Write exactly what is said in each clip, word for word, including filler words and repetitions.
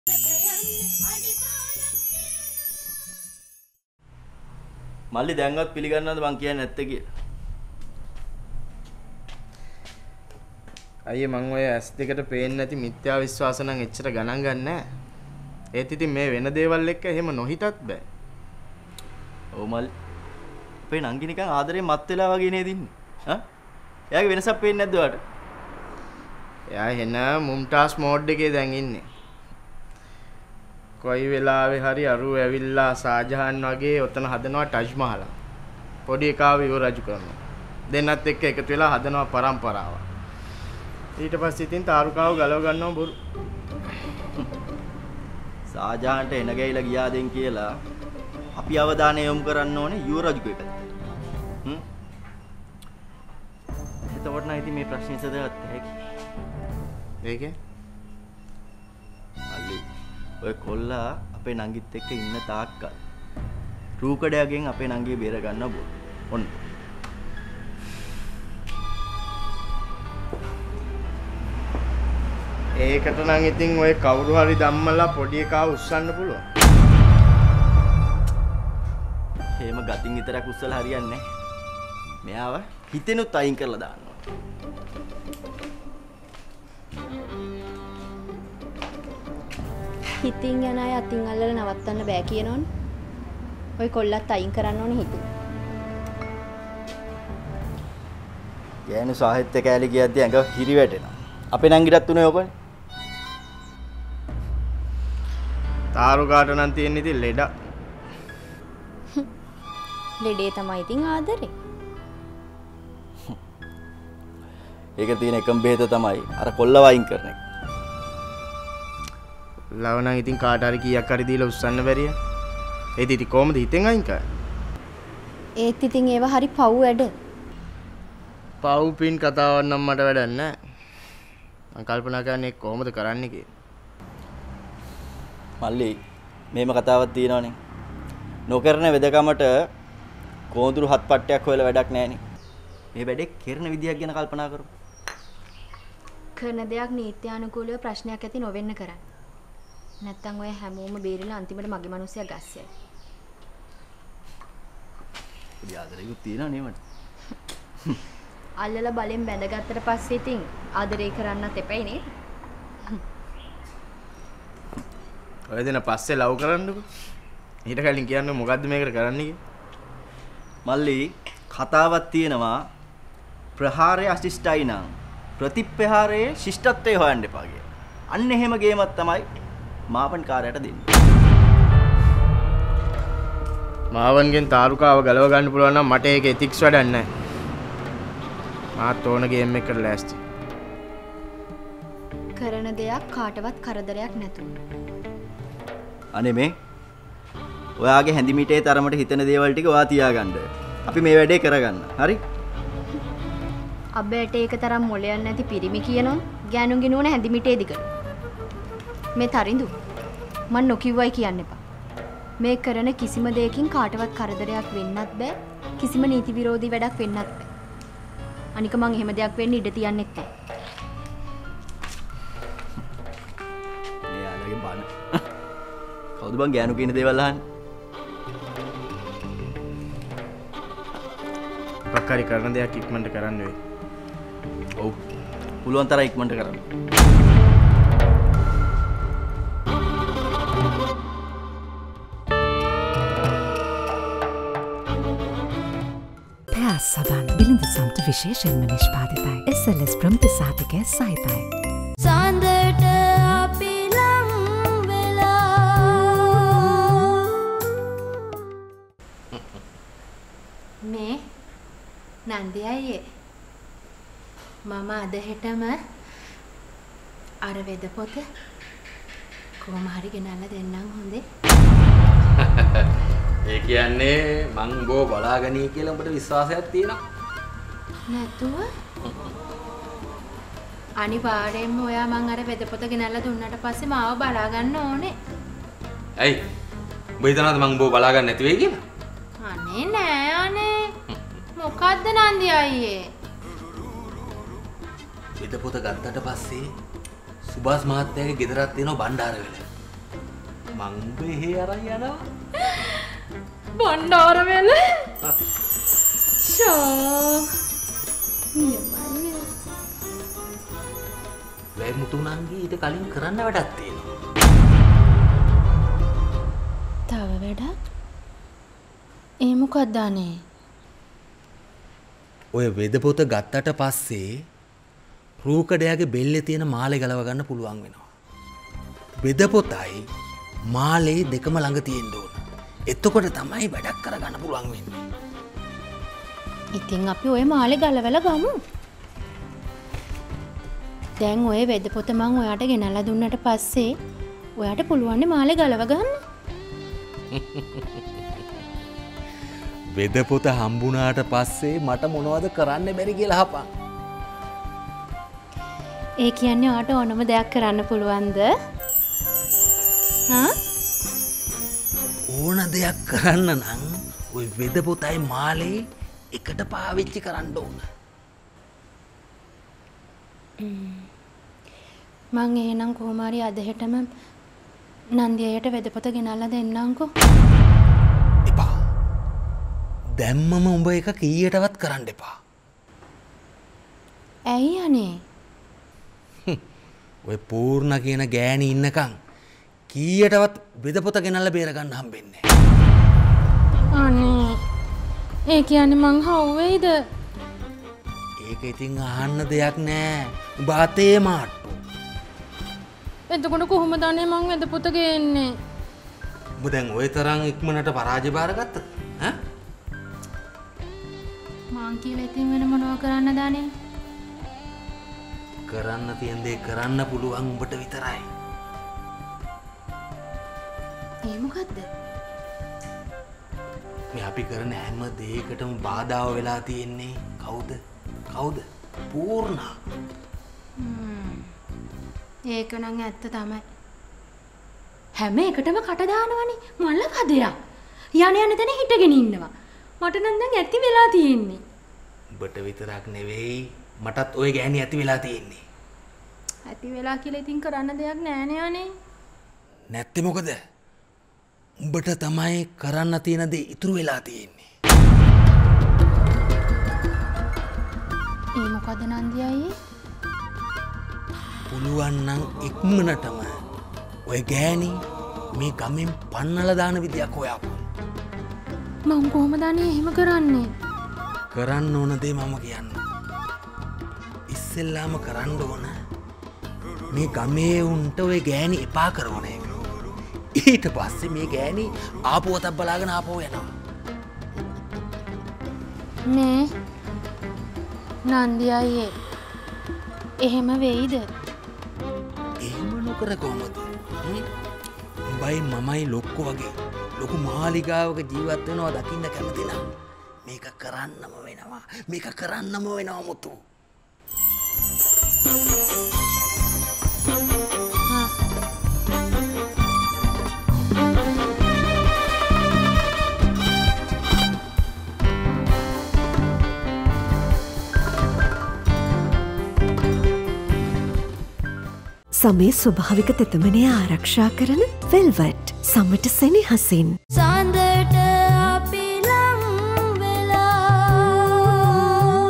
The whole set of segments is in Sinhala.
මල්ලි දැන්වත් පිළිගන්නවද මං කියන්නේ නැත්තේ කියලා? අයියේ මං ඔය ඇස් දෙකට පේන්නේ නැති මිත්‍යා විශ්වාස නම් එච්චර ගණන් ගන්නෑ. ඒත් ඉතින් මේ වෙන දේවල් එක්ක එහෙම නොහිතත් බෑ. ඔව් මල්ලි. අපේ නංගි නිකන් ආදරේ මත් වෙලා වගේ නේද ඉන්නේ? හා? එයාගේ වෙනසක් පේන්නේ නැද්ද ඔයාලට? එයා එන මුම්ටාස් මෝඩ් එකේ දැන් ඉන්නේ. කොයි වෙලාවෙ හරි අරුව ඇවිල්ලා සාජහන් වගේ ඔතන හදනවා ටජ් මහල. පොඩි එකාව ඉව රජු කරනවා. දෙන්නත් එක්ක එකතු වෙලා හදනවා පරම්පරාව. ඊට පස්සේ ඉතින් තාරුකාව ගලව ගන්නවා බොරු. සාජහන්ට එන ගෑයිලා ගියාදෙන් කියලා අපි අවධානය යොමු කරන්න ඕනේ යුව රජු එකට. හ්ම්. එතකොට නම් ඉතින් මේ ප්‍රශ්නේ සදගත්ත හැකි. ඒකේ මල්ලි ඔය කොල්ලා අපේ නංගිත් එක්ක ඉන්න තාක්කල් රූකඩයෙන් අපේ නංගිය බේර ගන්න බෝ. ඔන්න. ඒකට නම් ඉතින් ඔය කවුරු හරි ධම්මලා පොඩි එකා උස්සන්න පුළුවන්. එහෙම ගතින් විතරක් උස්සලා හරියන්නේ නැහැ. මෙයාව හිතෙනුත් අයින් කරලා දාන්න ඕන. හිතින් යන අය අතින් අල්ලලා නවත්තන්න බෑ කියනෝනේ. ඔය කොල්ලත් අයින් කරන්න ඕනේ හිතින්. ගෑනු සාහිත්‍ය කෑලි කියද්දී ඇඟ හිරි වැටෙනවා. අපේ නංගිටත් උනේ ඔකනේ. තාරුකාට නම් තියෙන ඉතින් ලෙඩ. ලෙඩේ තමයි ඉතින් ආදරේ. ඒක තියෙන එකම බෙහෙත තමයි අර කොල්ලව අයින් කරන එක. ලව නම් ඉතින් කාට හරි කීයක් හරි දීලා උස්සන්න බැරිය. ඒත් ඉතින් කොහමද හිතෙන් අයින් කරන්නේ? ඒත් ඉතින් ඒව හරි පව් වැඩ. පව් පින් කතාවක් නම් මට වැඩක් නැහැ. මම කල්පනා කරන්නේ කොහොමද කරන්නේ කියලා. මල්ලි මේම කතාවක් තියෙනවනේ. නොකරන වෙදකමට කොඳුරු හත් පට්ටයක් හොයලා වැඩක් නැහෙනේ. මේ වැඩේ කරන විදියක් ගැන කල්පනා කරමු. කරන දෙයක් නීත්‍යානුකූලව ප්‍රශ්නයක් ඇති නොවෙන්න කරන්න. නැත්තම් ඔය හැමෝම බේරිලා අන්තිමට මගේ මිනිස්සයා ගස්සයි. පොඩි ආදරේකුත් තියෙනවනේ මට. අල්ලලා බලෙන් බැඳගත්තට පස්සේ ඉතින් ආදරේ කරන්නත් එපයි නේ. ඔය දෙන පස්සේ ලව් කරන්නකෝ. ඊට කලින් කියන්නේ මොකද්ද මේකට කරන්න කිය? මල්ලි කතාවක් තියෙනවා ප්‍රහාරය අශිෂ්ටයි නම් ප්‍රතිප්‍රහාරයේ ශිෂ්ටත්වය හොයන්න එපා කියලා. අන්න එහෙම ගේමක් තමයි මාවන් කාර්යයට දෙන්නේ. මාවන්ගෙන් තාරුකාව ගලව ගන්න පුළුවන් නම් මට ඒක එතික්ස් වැඩක් නැහැ. මාත් ඕන ගේම් එකකට ලෑස්ති. කරන දෙයක් කාටවත් කරදරයක් නැතුව. අනේ මේ ඔයාගේ හැඳිමිටේ තරමට හිතන දේවල් ටික ඔයා තියාගන්න. අපි මේ වැඩේ කරගන්න. හරි? අබ්බේට ඒක තරම් මොලයක් නැති පිරිමි කියනොත් ගෑනුන්ගේ නෝන හැඳිමිටේ දිගට. මේ තරිඳු මන් නොකිව්වයි කියන්න එපා. මේ කරන කිසිම දෙයකින් කාටවත් කරදරයක් වෙන්නත් බෑ. කිසිම නීති විරෝධී වැඩක් වෙන්නත් බෑ. අනික මං එහෙම දෙයක් වෙන්න ඉඩ තියන්නෙත් නෑ. මෙයාලගේ බන. කවුද බං ගෑනු කියන දේවල් අහන්නේ? පක්කාරි කරන දෙයක් ඉක්මනට කරන්න වෙයි. ඔව්. පුළුවන් තරම් ඉක්මනට කරන්න. සබන් බිලිඳු සම්ට විශේෂයෙන්ම නිෂ්පාදිතයි. එස් එල් එස් ප්‍රමිතිසාධකය සහිතයි. සඳට අපි ලං වෙලා මේ නන්දි අයියේ මම අද හෙටම අර වෙද පොත කොහොම හරි ගෙනල්ලා දෙන්නම් හොඳේ. ඒ කියන්නේ මං බෝ බලාගනී කියලා උඹට විශ්වාසයක් තියෙනවා නැතුව අනිවාර්යෙන්ම ඔයා මං අර වෙද පොත ගෙනල්ලා දුන්නාට පස්සේ මාව බලා ගන්න ඕනේ. ඇයි උඹ හිතනවාද මං බෝ බලා ගන්න නැති වෙයි කියලා? අනේ නෑ අනේ මොකද්ද නන්දි අයියේ? වෙද පොත ගත්තට පස්සේ සුභාස් මහත්තයාගේ ගෙදරක් තියෙනවා බණ්ඩාරවල. මං බෙහෙ අරන් යනවා. බණ්ඩාර වෙල. ෂා. නියමයි. වැයි මුතුණන්ගේ ඊට කලින් කරන්න වැඩක් තියෙනවා. තව වැඩක්? ඒ මොකක්ද අනේ? ඔය වෙදපොත ගත්තට පස්සේ රූකඩයාගේ බෙල්ලේ තියෙන මාලේ ගලව ගන්න පුළුවන් වෙනවා. වෙදපොතයි මාලේ දෙකම ළඟ තියෙන්න ඕන. එතකොට තමයි වැඩක් කරගන්න පුළුවන් වෙන්නේ. ඉතින් අපි ওই මාලේ ගලවලා ගමු. දැන් ඔය වෙදපොත මං ඔයාට ගෙනල්ලා දුන්නට පස්සේ ඔයාට පුළුවන් මාලේ ගලව ගන්න. වෙදපොත හම්බුණාට පස්සේ මට මොනවද කරන්න බැරි කියලා අහපන්. ඒ කියන්නේ ඔයාට ඕනම දෙයක් කරන්න පුළුවන්ද? හා? ඕන දෙයක් කරන්න නම් ওই වෙදපොතයි මාලේ එකට පාවිච්චි කරන්න ඕන. මං එහෙනම් කොහොම හරි අද හෙටම නන්දියට වෙදපොත ගෙනල්ලා දෙන්නම්කෝ. එපා. දැම්මම උඹ එක කීයටවත් කරන්න එපා. ඇයි අනේ? ඔය පූර්ණ කියන ගෑණි ඉන්නකම් කීයටවත් වෙදපොත ගෙනල්ලා බේර ගන්න හම්බෙන්නේ නැහැ. අනේ. ඒ කියන්නේ මං හවුවේද? ඒක ඉතින් අහන්න දෙයක් නෑ. උඹ අතේ මාට්ටු. එතකොට කොහොමද අනේ මං වෙදපොත ගේන්නේ? උඹ දැන් ওই තරම් ඉක්මනට පරාජය බාරගත්තද? ඈ? මං කියලා ඉතින් වෙන මොනව කරන්නද අනේ? කරන්න තියෙන දේ කරන්න පුළුවන් උඹට විතරයි. ඒ මොකද්ද? මේ අපි කරන හැම දෙයකටම බාධාව වෙලා තියෙන්නේ කවුද? කවුද? පූර්ණා. ඒක නම් ඇත්ත තමයි. හැම එකටම කට දානවනේ මල්ල කදයක්. යන යන තැන හිටගෙන ඉන්නවා. මට නම් දැන් ඇති වෙලා තියෙන්නේ. උඹට විතරක් නෙවෙයි මටත් ওই ගෑණි ඇති වෙලා තියෙන්නේ. ඇති වෙලා කියලා ඉතින් කරන්න දෙයක් නෑනේ අනේ. නැත්තේ මොකද? උඹට තමයි කරන්න තියෙන දේ ඉතුරු වෙලා තියෙන්නේ. ඒ මොකද නන්දි අයියේ? පුළුවන් නම් ඉක්මනටම ඔය ගෑණි මේ ගමෙන් පන්නලා දාන විදියක් හොයාපන්. මං කොහොමද අනේ එහෙම කරන්නේ? කරන්න ඕන දේ මම කියන්න. ඉස්සෙල්ලාම කරන්න ඕන මේ ගමේ උන්ට ඔය ගෑණි එපා කරන එක. ඊට පස්සේ මේ ගෑණි ආපු වතක් බලාගෙන ආපහු යනවා. නේ නන්දි අයියේ එහෙම වෙයිද? එහෙම නොකර කොහොමද? උඹයි මමයි ලොක්කෝ වගේ ලොකු මාලිගාවක ජීවත් වෙනවා දකින්න කැමති නම් මේක කරන්නම වෙනවා. මේක කරන්නම වෙනවා මුතු. සමේ ස්වභාවික තෙතමනය ආරක්ෂා කරන වෙල්වට් සමට සෙනෙහසින් සඳට අපි ලං වෙලා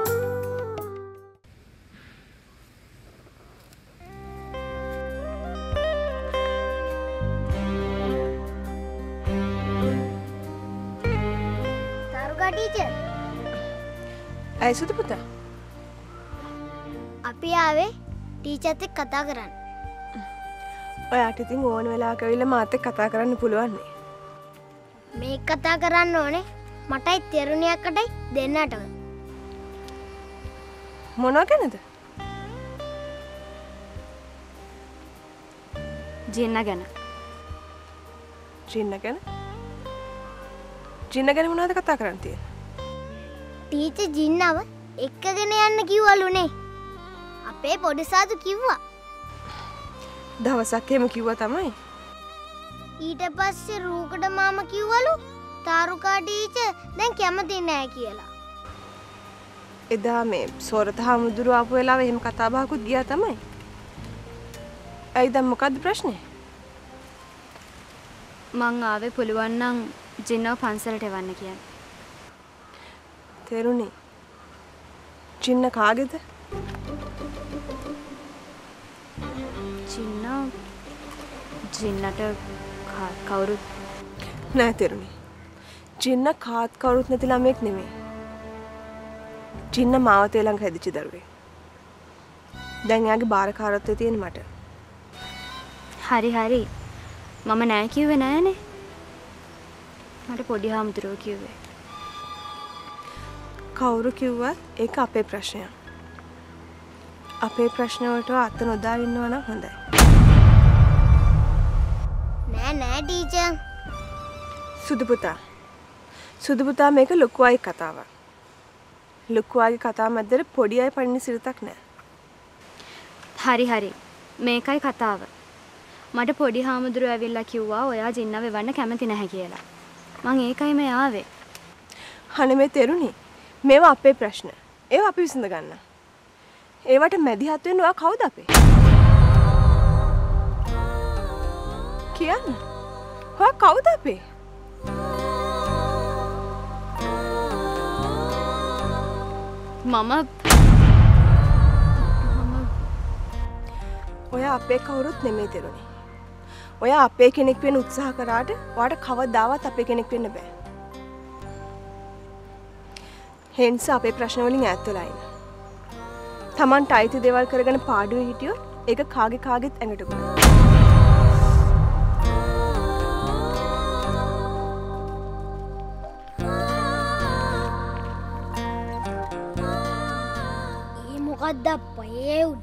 තරුකා ටීචර් ඇයි සුදු පුතා? අපි ආවේ ටීචර්ත් එක්ක කතා කරන්න. ඔයාට ඉතින් ඕන වෙලාවක ඇවිල්ලා මාත් එක්ක කතා කරන්න පුළුවන් නේ. මේක කතා කරන්න ඕනේ මටයි තෙරුණියකටයි දෙන්නටම. මොනවා ගැනද? ජින්න ගැන. ජින්න ගැන? ජින්න ගැන මොනවද කතා කරන්න තියෙන්නේ? ටීචර් ජින්නව එක්කගෙන යන්න කිව්වලුනේ. අපේ පොඩි සාදු කිව්වා. දවසක් එහෙම කිව්වා තමයි. ඊට පස්සේ රූකඩ මාමා කිව්වලු තාරුකා ටීචර් දැන් කැමති නෑ කියලා. එදා මේ සෝරත හාමුදුරු ආපු වෙලාවේ එහෙම කතා බහකුත් ගියා තමයි. ඇයි දැන් මොකද්ද ප්‍රශ්නේ? මං ආවේ පුළුවන් නම් ජින්නව පන්සලට එවන්න කියන්නේ. තේරුණේ? ජින්න කාගේද? ජින්න ජින්නට කවුරුත් නෑ තේරුණේ. ජින්න කාත් කවුරුත් නැති ළමෙක් නෙමෙයි. ජින්න මාවතේ ළඟ හැදිච්ච දරුවෙක්. දැන් එයාගේ බාරකාරත්වය තියෙන මට. හරි හරි. මම නෑ කිව්වේ නෑනේ. මට පොඩි හාමුදුරුවෝ කිව්වේ. කවුරු කිව්වත් ඒක අපේ ප්‍රශ්නයක්. අපේ ප්‍රශ්න වලට අත නොදා ඉන්නවා නම් හොඳයි. නෑ නෑ ටීචර්. සුදු පුතා. සුදු පුතා මේක ලොකු අය කතාවක්. ලොකු අයගේ කතාව මැද්දේ පොඩි අය පණින සිරිතක් නෑ. හරි හරි. මේකයි කතාව. මට පොඩි හාමුදුරුවෝ ඇවිල්ලා කිව්වා ඔයා ජින්නව එවන්න කැමති නැහැ කියලා. මං ඒකයි මේ ආවේ. අනේ මේ තේරුණේ. මේවා අපේ ප්‍රශ්න. ඒවා අපි විසඳ ගන්න. ඒවට මැදිහත් වෙන්න ඔයා කවුද අපේ? කියන්න. ඔයා කවුද අපේ? මම ඔයා අපේ කවුරුත් නෙමෙයි තේරුණේ. ඔයා අපේ කෙනෙක් වෙන්න උත්සාහ කරාට ඔයාට කවදාවත් අපේ කෙනෙක් වෙන්න බෑ. හෙන්ස අපේ ප්‍රශ්න වලින් ඈත් වෙලා ඉන්න. Tamanට අයිති දේවල් කරගෙන පාඩුවේ හිටියොත් ඒක කාගේ කාගෙත් ඇඟට ගොඩ. ඒ මොකද්ද අප්පේ උන්?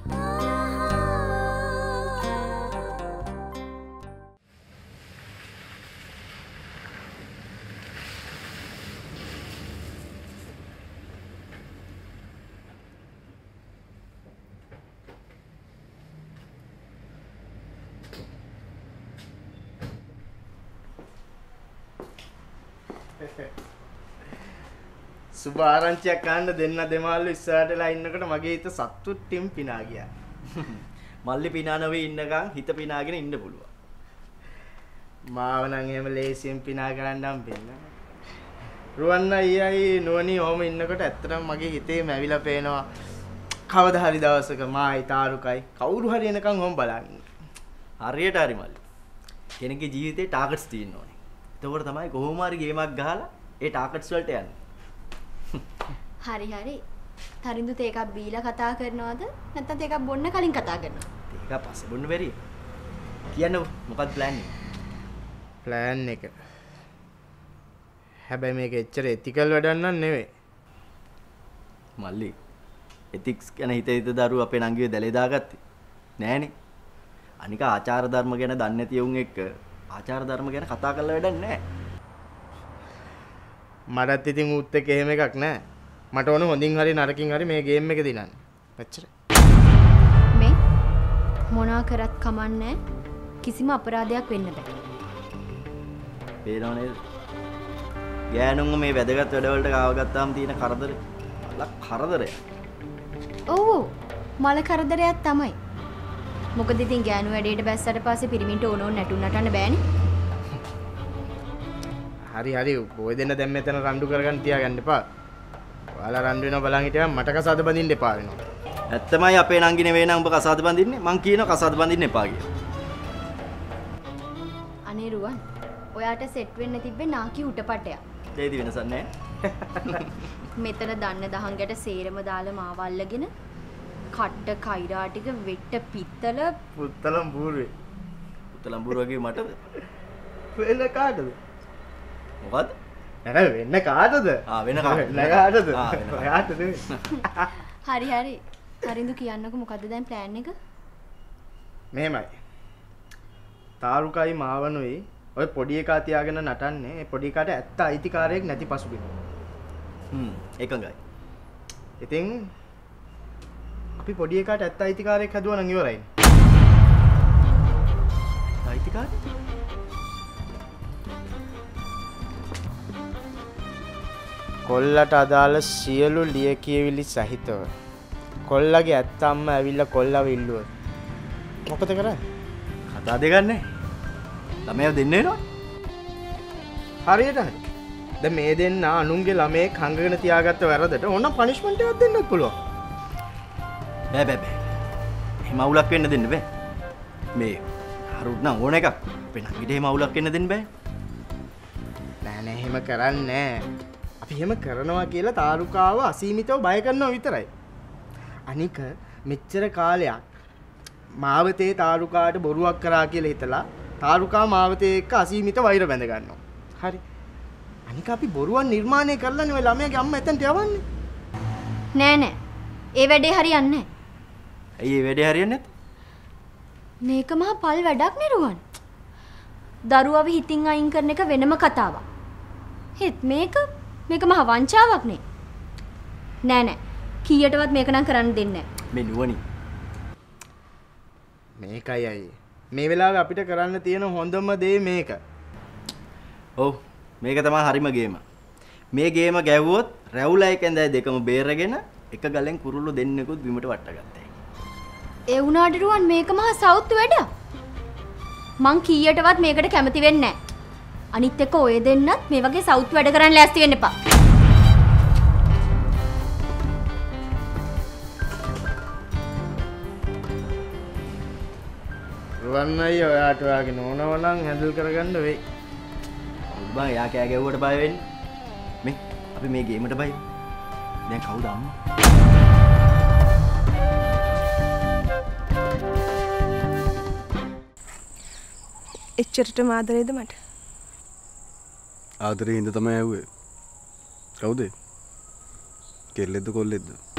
සුබ ආරංචියක් ගන්න දෙන්න දෙමාල්ලු ඉස්සරහටලා ඉන්නකොට මගේ හිත සතුටින් පිනා ගියා. මල්ලි පිනා නොවේ ඉන්නකම් හිත පිනාගෙන ඉන්න පුළුවන්. මාව නම් එහෙම ලේසියෙන් පිනා කරන්න හම්බෙන්න. රුවන්න අයියයි නෝනි ඔහම ඉන්නකොට ඇත්තටම මගේ හිතේ මැවිලා පේනවා. කවදා හරි දවසක මායි තාරුකයි කවුරු හරි එනකම් ඔහම බලන්න. හරියට හරි මල්ලි. කෙනෙක්ගේ ජීවිතේ ටාගට්ස් තියෙන්න ඕනේ. එතකොට තමයි කොහොම හරි ගේමක් ගහලා ඒ ටාගට්ස් වලට යන්නේ. හරි හරි. තරිඳු තේ එකක් බීලා කතා කරනවද නැත්නම් තේ එකක් බොන්න කලින් කතා කරනවද? තේ එකක් පස්සේ බොන්න බැරිය. කියන්න මොකක්ද ප්ලෑන් එක? ප්ලෑන් එක. හැබැයි මේක එච්චර එතිකල් වැඩක් නන් නෙවෙයි. මල්ලි එතික්ස් ගැන හිත හිත දරුවෝ අපේ නංගියේ දැලේ දාගත්තේ. නෑනේ. අනික ආචාර ධර්ම ගැන දන්නේ නැති උන් එක්ක ආචාර ධර්ම ගැන කතා කරලා වැඩක් නෑ. මටත් ඉතින් ඌත් එක්ක එහෙම එකක් නෑ. මට ඕන හොඳින් හරි නරකින් හරි මේ ගේම් එක දිනන්න. එච්චරයි. මේ මොනවා කරත් කමන්නේ කිසිම අපරාධයක් වෙන්න බෑ. පේනව නේද? ගෑනුන්ව මේ වැදගත් වැඩවලට ගාව ගත්තාම තියෙන කරදර මල කරදරයක්. ඔව් මල කරදරයක් තමයි. මොකද ඉතින් ගෑනු වැඩේට බැස්සට පස්සේ පිරිමින්ට ඕන ඕන නැටුම් නටන්න බෑනේ. හරි හරි ඔය දෙන්න දැන් මෙතන රණ්ඩු කරගන්න තියාගන්න එපා. ඔයාලා රණ්ඩු වෙනවා බලන් හිටියම මට කසාද බඳින්න එපා වෙනවා. ඇත්තමයි අපේ නංගි නෙවෙයි නම් ඔබ කසාද බඳින්නේ. මං කියනවා කසාද බඳින්න එපා කියලා. අනේ රුවන් ඔයාට සෙට් වෙන්න තිබ්බේ නාකි උටපටයක්. ඒදි වෙනසක් නැහැ. මෙතන දන්න දහංගට සේරම දාලා මාව අල්ලගෙන කට්ට කෛරා ටික වෙට්ට පිත්තල පුත්තලම් බූරුවේ. පුත්තලම් බූරුව වගේ මටද? වෙන කාටද? මොකද්ද? නෑ වෙන්න කාටද? ආ වෙන කාටද? නෑ කාටද? ආ වෙන කාටද? හරි හරි. තරිඳු කියන්නකෝ මොකද්ද දැන් ප්ලෑන් එක? මෙහෙමයි. තාරුකයි මාවනුයි ඔය පොඩි එකා තියාගෙන නටන්නේ. ඒ පොඩි එකාට ඇත්ත අයිතිකාරයෙක් නැති පසුබිම. හ්ම් එකඟයි. ඉතින් අපි පොඩි එකාට ඇත්ත අයිතිකාරයෙක් හදුවා නම් ඉවරයි. අයිතිකාරය? කොල්ලට අදාළ සියලු ලියකියවිලි සහිතව කොල්ලගේ ඇත්ත අම්මා ඇවිල්ලා කොල්ලව ඉල්ලුවා. මොකද කරන්නේ? කතා දෙකක් නැහැ. ළමයා දෙන්න එනවා. හරියට හරි. දැන් මේ දෙන්න අනුන්ගේ ළමේ කංගගෙන තියාගත්ත වැරදට ඕන පනිෂ්මන්ට් එකක් දෙන්නත් පුළුවන්. බෑ බෑ බෑ. එහෙම අවුලක් වෙන්න දෙන්න බෑ. මේ හරුත් නම් ඕන එකක්. අපේ නංගිට එහෙම අවුලක් වෙන්න දෙන්න බෑ. නෑ නෑ එහෙම කරන්නේ නෑ. අපි එහෙම කරනවා කියලා තාරුකාව අසීමිතව බය කරනවා විතරයි. අනික මෙච්චර කාලයක් මාවතේ තාරුකාට බොරුවක් කරා කියලා හිතලා තාරුකා මාවතේ එක්ක අසීමිත වෛර බැඳ ගන්නවා. හරි. අනික අපි බොරුවක් නිර්මාණය කරලානේ ඔය ළමයාගේ අම්මා එතනට යවන්නේ. නෑ නෑ. ඒ වැඩේ හරියන්නේ නෑ. ඇයි ඒ වැඩේ හරියන්නේ නැත්තේ? මේක මහා පල් වැඩක් නේ දරුවව හිතින් අයින් කරන එක වෙනම කතාවක්. හෙත් මේක මේක මහා වංචාවක් නේ. නෑ නෑ. කීයටවත් මේක නම් කරන්න දෙන්නේ නෑ. මේ නුවණින්. මේකයි අය. මේ වෙලාවේ අපිට කරන්න තියෙන හොඳම දේ මේක. ඔව් මේක තමයි හරිම ගේම. මේ ගේම ගැව්වොත් රැවුලයි කැඳයි දෙකම බේරගෙන එක ගලෙන් කුරුල්ලෝ දෙන්නෙකුත් බිමට වට්ටගත්තා. ඒ වුණාට රුවන් මේක මහා සෞතු වැඩක්. මං කීයටවත් මේකට කැමති වෙන්නේ නැහැ. අනිත් එක ඔය දෙන්නත් මේ වගේ සෞතු වැඩ කරන්න ලෑස්ති වෙන්න එපා. රුවන් අයියා ඔයාට ඔයාගේ නෝනව නම් හැන්ඩල් කරගන්න වෙයි. බං එයා කෑ ගැව්වට බය වෙන්නේ. මේ අපි මේ ගේමට බයි. දැන් කවුද අම්මා? එච්චරටම ආදරේද මට? ආදරේ හින්දා තමයි ඇහුවේ. කවුද? කෙල්ලෙක්ද කොල්ලෙක්ද?